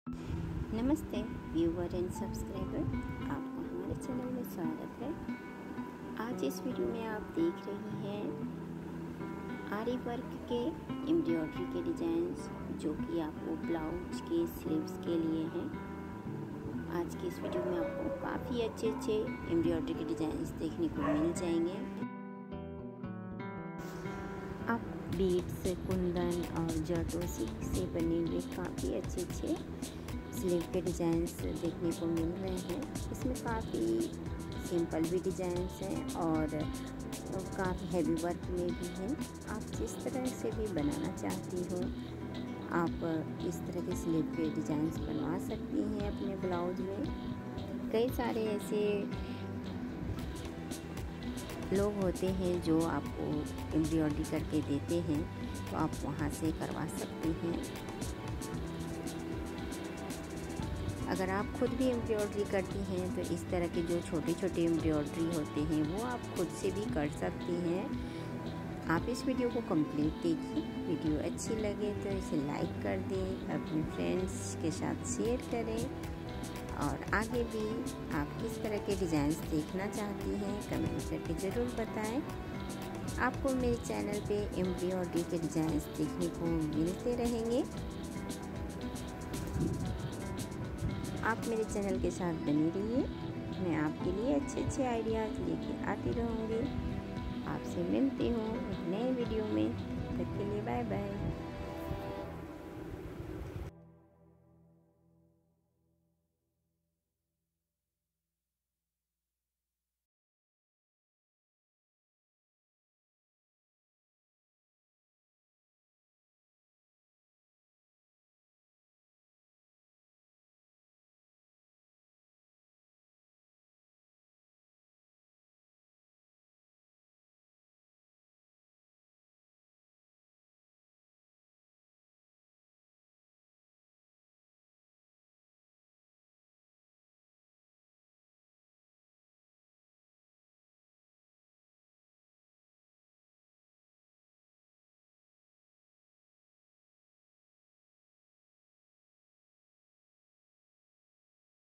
नमस्ते viewer and subscriber, आपका हमारे चैनल में स्वागत है। आज इस वीडियो में आप देख रही हैं आरी वर्क के एम्ब्रॉयडरी के डिज़ाइंस जो कि आपको ब्लाउज के स्लीव्स के लिए हैं। आज की इस वीडियो में आपको काफ़ी अच्छे एम्ब्रॉयडरी के डिज़ाइंस देखने को मिल जाएंगे। आप बीड्स, कुंदन और जरदोसी से बने हुए काफ़ी अच्छे स्लीव के डिज़ाइंस देखने को मिल रहे हैं। इसमें काफ़ी सिंपल भी डिज़ाइंस हैं और काफ़ी हैवी वर्क में भी हैं। आप जिस तरह से भी बनाना चाहती हो आप इस तरह के स्लीव के डिज़ाइंस बनवा सकती हैं अपने ब्लाउज में। कई सारे ऐसे लोग होते हैं जो आपको एम्ब्रॉयडरी करके देते हैं, तो आप वहाँ से करवा सकती हैं। अगर आप खुद भी एम्ब्रॉयडरी करती हैं तो इस तरह के जो छोटे एम्ब्रॉयडरी होते हैं वो आप खुद से भी कर सकती हैं। आप इस वीडियो को कंप्लीट देखिए। वीडियो अच्छी लगे तो इसे लाइक कर दें, अपने फ्रेंड्स के साथ शेयर करें और आगे भी आप किस तरह के डिज़ाइंस देखना चाहती हैं कमेंट करके ज़रूर बताएं। आपको मेरे चैनल पे एम्ब्रॉयडरी के डिज़ाइंस देखने को मिलते रहेंगे। आप मेरे चैनल के साथ बने रहिए, मैं आपके लिए अच्छे आइडियाज़ लेके आती रहूँगी। आपसे मिलती हूँ एक नए वीडियो में। तब तक के लिए बाय बाय।